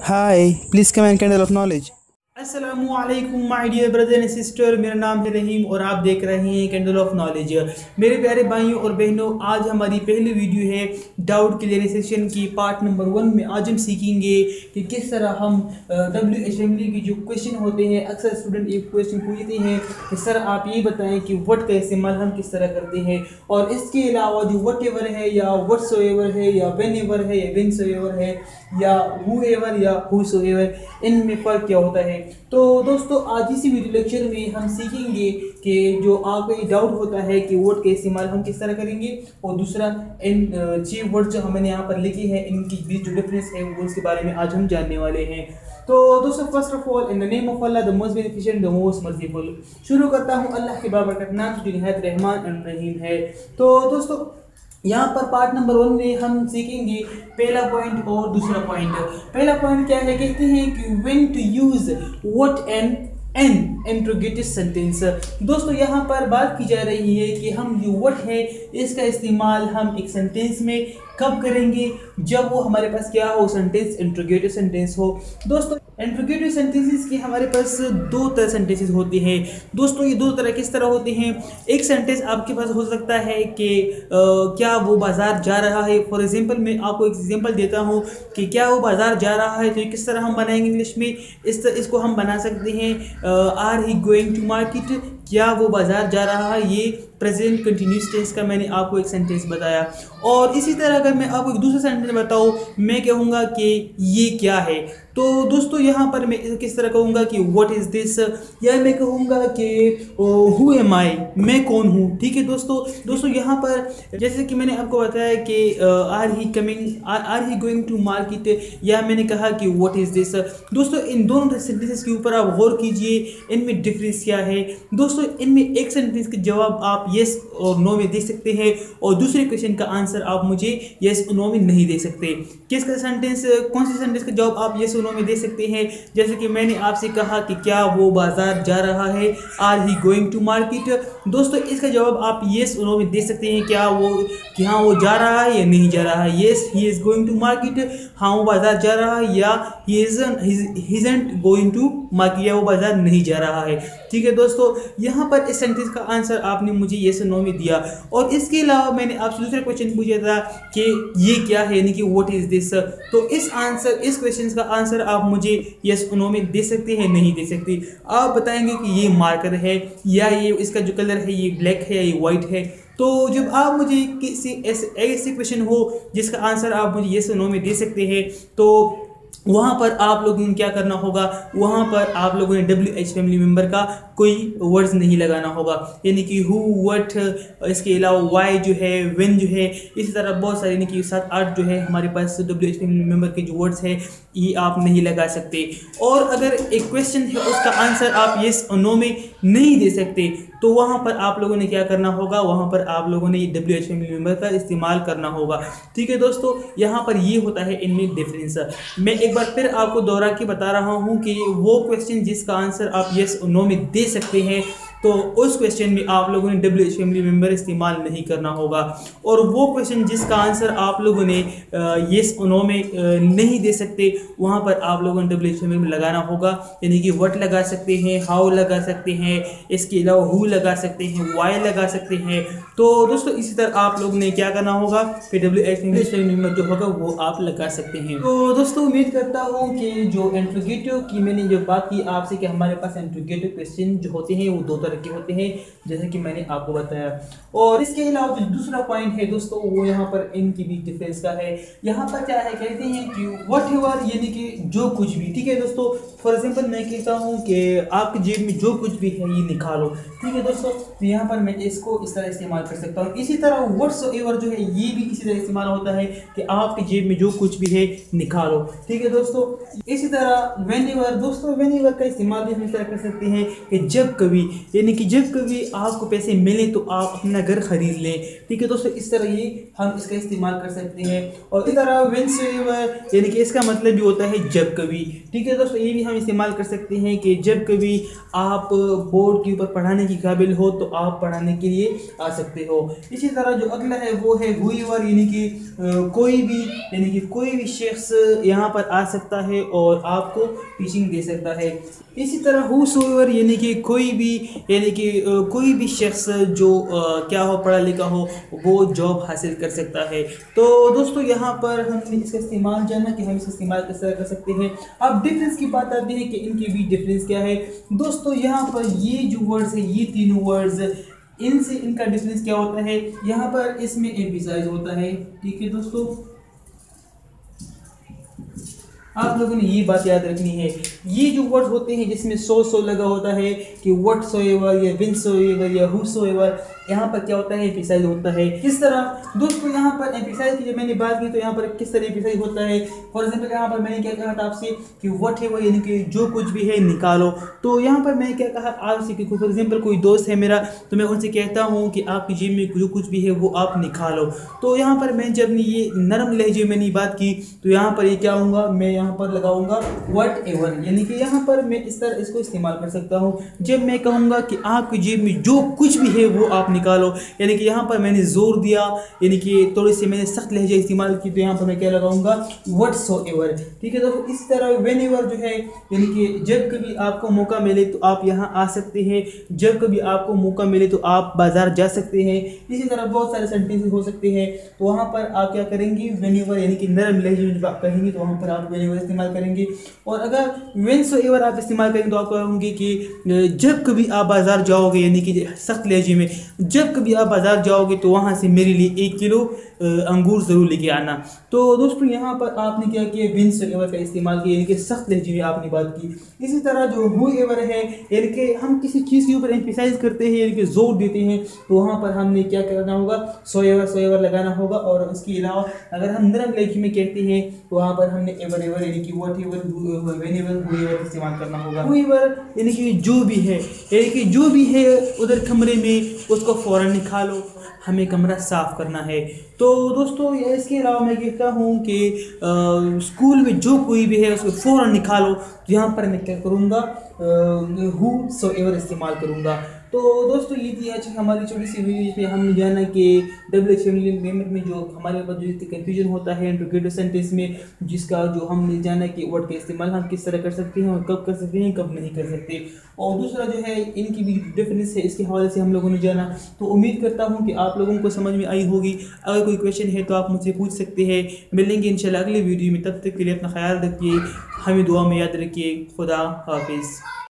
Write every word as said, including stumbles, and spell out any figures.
Hi, please come and candle of knowledge. अस्सलामुअलैकुम my dear brother and sister, मेरा नाम है रहीम और आप देख रहे हैं कैंडल ऑफ नॉलेज। मेरे प्यारे भाइयों और बहनों, आज हमारी पहली वीडियो है डाउट क्लियराइजेशन की पार्ट नंबर वन में। आज हम सीखेंगे कि किस तरह हम डब्ल्यू असेंबली की जो क्वेश्चन होते हैं, अक्सर स्टूडेंट एक क्वेश्चन पूछते हैं कि सर आप ये बताएं कि व्हाट का इस्तेमाल हम किस तरह करते हैं, और इसके अलावा जो वट एवर है या व्हाटसोएवर है या व्हेन एवर है या व्हेनसोएवर है या हु एवर या हुसोएवर, इनमें फ़र्क क्या होता है। तो दोस्तों, आज इसी वीडियो लेक्चर में हम सीखेंगे कि जो आपको ये डाउट होता है कि वर्ड का इस्तेमाल हम किस तरह करेंगे, और दूसरा इन चीफ वर्ड जो हमने यहाँ पर लिखे हैं इनकी बीच जो डिफरेंस है वो उसके बारे में आज हम जानने वाले हैं। तो दोस्तों, first of all, in the name of Allah the most beneficent the most merciful. शुरू करता हूँ अल्लाह के बाबरकत नाम से जो निहायत रहमान एंड रहीम है। तो दोस्तों, यहाँ पर पार्ट नंबर वन में हम सीखेंगे पहला पॉइंट और दूसरा पॉइंट। पहला पॉइंट क्या है, कहते हैं कि when to use what and an interrogative sentence. दोस्तों, यहाँ पर बात की जा रही है कि हम जो व्हाट है इसका इस्तेमाल हम एक सेंटेंस में कब करेंगे, जब वो हमारे पास क्या हो, सेंटेंस इंट्रोगेटिव सेंटेंस हो। दोस्तों, इंट्रोगेटिव सेंटेंसेस की हमारे पास दो तरह सेंटेंसेस होती हैं। दोस्तों, ये दो तरह किस तरह होते हैं। एक सेंटेंस आपके पास हो सकता है कि आ, क्या वो बाजार जा रहा है। फॉर एग्जांपल, मैं आपको एक एग्जांपल देता हूँ कि क्या वो बाजार जा रहा है, तो ये किस तरह हम बनाएंगे इंग्लिश में। इस तरह इसको हम बना सकते हैं, are he going to market, क्या वो बाजार जा रहा है। ये प्रेजेंट कंटिन्यूस टेंस का मैंने आपको एक सेंटेंस बताया। और इसी तरह अगर मैं आपको एक दूसरा सेंटेंस बताऊँ, मैं कहूँगा कि ये क्या है। तो दोस्तों, यहाँ पर मैं किस तरह कहूँगा कि व्हाट इज़ दिस, या मैं कहूँगा कि हु एम आई, मैं कौन हूँ। ठीक है दोस्तों। दोस्तों, यहाँ पर जैसे कि मैंने आपको बताया कि are he coming, are he going to market, या मैंने कहा कि व्हाट इज़ दिस। दोस्तों, इन दोनों सेंटेंसेस के ऊपर आप गौर कीजिए, इनमें डिफरेंस क्या है। दोस्तों, इनमें एक सेंटेंस के जवाब आप येस और नो में दे सकते हैं, और दूसरे क्वेश्चन का आंसर आप मुझे येस और नो में नहीं दे सकते। किसका सेंटेंस, कौन से सेंटेंस का जवाब आप येस और नो में दे सकते हैं। जैसे कि मैंने आपसे कहा कि क्या वो बाजार जा रहा है, are he going to market. दोस्तों, इसका जवाब आप येस और नो में दे सकते हैं, क्या वो कि हाँ वो जा रहा है या नहीं जा रहा है। Yes, he is going to market, हाँ वो बाजार जा रहा है, या he isn't going to market, या वो बाजार नहीं जा रहा है। ठीक है दोस्तों, यहाँ पर इस सेंटेंस का आंसर आपने मुझे येस और नो में दिया। और इसके अलावा मैंने आपसे दूसरा क्वेश्चन पूछा था कि ये क्या है, यानी कि व्हाट इज दिस। तो इस आंसर इस क्वेश्चन का आंसर आप मुझे येस और नो में दे सकते हैं, नहीं दे सकते। आप बताएंगे कि ये मार्कर है, या ये इसका जो कलर है ये ब्लैक है या ये वाइट है। तो जब आप मुझे किसी ऐसे ऐसे क्वेश्चन हो जिसका आंसर आप मुझे येस और नो में दे सकते हैं, तो वहाँ पर आप लोगों ने क्या करना होगा, वहाँ पर आप लोगों ने डब्ल्यू एच फैमिली मेम्बर का कोई वर्ड्स नहीं लगाना होगा, यानी कि हु, व्हाट, इसके अलावा वाई जो है, व्हेन जो है, इसी तरह बहुत सारे यानी कि सात आठ जो है हमारे पास डब्ल्यू एच फैमिली मेम्बर के जो वर्ड्स है ये आप नहीं लगा सकते। और अगर एक क्वेश्चन है उसका आंसर आप येस और नो में नहीं दे सकते, तो वहाँ पर आप लोगों ने क्या करना होगा, वहाँ पर आप लोगों ने ये डब्ल्यू एच फैमिली मेम्बर का इस्तेमाल करना होगा। ठीक है दोस्तों, यहाँ पर ये होता है इनमें डिफरेंस। मैं एक बार फिर आपको दोहरा के बता रहा हूँ कि वो क्वेश्चन जिसका आंसर आप येस और नो में दे सकते हैं, तो उस क्वेश्चन में आप लोगों ने डब्ल्यू एच फैमिली मेम्बर इस्तेमाल नहीं करना होगा। और वो क्वेश्चन जिसका आंसर आप लोगों ने येस और नो में आ, नहीं दे सकते, वहाँ पर आप लोगों ने डब्ल्यू एच फैमिली में लगाना होगा, यानी कि व्हाट लगा सकते हैं, हाउ लगा सकते हैं, इसके अलावा हु लगा सकते हैं, वाई लगा सकते हैं। तो दोस्तों, इसी तरह आप लोगों ने क्या करना होगा कि डब्ल्यू एच फैमिली मेम्बर जो होगा वो आप लगा सकते हैं। तो दोस्तों, उम्मीद करता हूँ कि जो इंट्रोगेटिव की मैंने जो बात की आपसे कि हमारे पास इंट्रोगेटिव क्वेश्चन जो होते हैं वो दो तरह के होते हैं, जैसे कि मैंने आपको बताया। और इसके अलावा जो दूसरा पॉइंट है दोस्तों, वो यहाँ पर इनकी भी डिफरेंस का है। यहाँ पर क्या है, कहते हैं कि व्हाट एवर, यानी कि जो कुछ भी। ठीक है दोस्तों, फॉर एग्जांपल मैं कहता हूँ कि आपकी जेब में जो कुछ भी है ये निकालो। ठीक है दोस्तों, तो यहाँ पर मैं इसको इस तरह इस्तेमाल कर सकता हूँ। इसी तरह व्हाट्सएवर जो है ये भी इसी तरह इस्तेमाल होता है कि आपकी जेब में जो कुछ भी है निकालो। ठीक है दोस्तों, इसी तरह व्हेनेवर, दोस्तों व्हेनेवर का इस्तेमाल भी हम इस तरह कर सकते हैं कि जब कभी, यानी कि जब कभी आपको पैसे मिले तो आप अपना घर खरीद लें। ठीक है दोस्तों, इस तरह ये हम इसका इस्तेमाल कर सकते हैं। और इस तरह व्हेनसोएवर यानी कि इसका मतलब भी होता है जब कभी। ठीक है दोस्तों, ये भी हम इस्तेमाल कर सकते हैं कि जब कभी आप बोर्ड के ऊपर पढ़ाने की काबिल हो तो आप पढ़ाने के लिए आ सकते हो। इसी तरह जो अगला है वो है हुएवर, यानी कि कोई भी यानी कि कोई भी शख्स यहाँ पर आ सकता है और आपको टीचिंग दे सकता है। इसी तरह हुसोएवर यानी कि कोई भी यानी कि कोई भी शख्स जो आ, क्या हो, पढ़ा लिखा हो, वो जॉब हासिल कर सकता है। तो दोस्तों यहाँ पर हमने इसका इस्तेमाल जाना कि हम इसका इस्तेमाल किस तरह कर सकते हैं। अब डिफरेंस की बात आती है कि इनके बीच डिफरेंस क्या है। दोस्तों यहाँ पर ये जो वर्ड्स है, ये तीनों वर्ड्स, इनसे इनका डिफरेंस क्या होता है। यहाँ पर इसमें एम्फसाइज होता है। ठीक है दोस्तों, आप लोगों ने ये बात याद रखनी है। ये जो वर्ड होते हैं जिसमें सो सो लगा होता है कि व्हाटसोएवर या व्हेनसोएवर या हुसोएवर, यहाँ पर क्या होता है, एम्फसाइज होता है। किस तरह दोस्तों, यहाँ पर एम्फसाइज की जब मैंने बात की तो यहाँ पर किस तरह एम्फसाइज होता है। फॉर एग्जांपल यहाँ पर मैंने क्या कहा था आपसे कि व्हाटएवर यानी कि जो कुछ भी है निकालो। तो यहाँ पर मैंने क्या कहा आपसे कि फॉर एग्जाम्पल कोई दोस्त है मेरा, तो मैं उनसे कहता हूँ कि आपकी जेब में जो कुछ भी है वो आप निकालो। तो यहाँ पर मैं जब ये नरम लहजे में बात की तो यहाँ पर ये क्या होगा, मैं यहाँ पर लगाऊंगा व्हाटएवर, यानी कि यहाँ पर मैं इस तरह इसको इस्तेमाल कर सकता हूँ। जब मैं कहूँगा कि आपकी जेब में जो कुछ भी है वो आप निकालो, यानी कि यहाँ पर मैंने जोर दिया, यानी कि थोड़ी सी मैंने सख्त लहजा इस्तेमाल की, तो यहाँ पर मैं क्या लगाऊंगा, व्हाटसोएवर। ठीक है दोस्तों, इस तरह व्हेनेवर जो है यानी कि जब कभी आपको मौका मिले तो आप यहाँ आ सकते हैं, जब कभी आपको मौका मिले तो आप बाजार जा सकते हैं। इसी तरह बहुत सारे सेंटेंसेस हो सकते हैं। तो वहाँ पर आप क्या करेंगे, व्हेनेवर यानी कि नरम लहजे में जब आप कहेंगे तो वहाँ पर आप व्हेनेवर इस्तेमाल करेंगे। और अगर व्हेनसोएवर आप इस्तेमाल करेंगे तो आप कहोगे कि जब कभी आप बाजार जाओगे, यानी कि सख्त लहजे में, जब कभी आप बाजार जाओगे तो वहाँ से मेरे लिए एक किलो अंगूर ज़रूर लेके आना। तो दोस्तों यहाँ पर आपने क्या किया, व्हेनसोएवर का इस्तेमाल किया, यानी कि सख्त लहजे में आपने बात की। इसी तरह जो हुएवर है, यानी कि हम किसी चीज़ के ऊपर एम्फसाइज करते हैं, यानी कि जोर देते हैं, तो वहाँ पर हमने क्या करना होगा, सोएवर सोएवर लगाना होगा। और इसके अलावा अगर हम नरम लहजे में कहते हैं तो वहाँ पर हमने एवर एवर यानी कि व्हाटएवर, व्हेनेवर, हुएवर इस्तेमाल करना होगा। हुएवर यानी कि जो भी है, यानी कि जो भी है उधर कमरे में, उसको फ़ौरन निकालो, हमें कमरा साफ़ करना है। तो दोस्तों इसके अलावा मैं कहता हूँ कि स्कूल में जो कोई भी है उसको फ़ौरन निकालो। तो यहाँ पर मैं क्या करूँगा, हुसोएवर इस्तेमाल करूँगा। तो दोस्तों ये थी आज हमारी छोटी सी वीडियो जिसमें हमने जाना कि डबल एक्सक्लेमेशन अमेंडमेंट में जो हमारे पास जो कंफ्यूजन होता है इंट्रोगेटिव सेंटेंस में, जिसका जो हमने जाना कि वर्ड का इस्तेमाल हम किस तरह कर सकते हैं और कब कर सकते हैं, कब नहीं कर सकते। और दूसरा जो है इनकी भी डिफरेंस है, इसके हवाले से हम लोगों ने जाना। तो उम्मीद करता हूँ कि आप लोगों को समझ में आई होगी। अगर कोई क्वेश्चन है तो आप मुझसे पूछ सकते हैं। मिलेंगे इंशाल्लाह अगले वीडियो में, तब तक के लिए अपना ख्याल रखिए, हमें दुआ में याद रखिए। खुदा हाफिज़।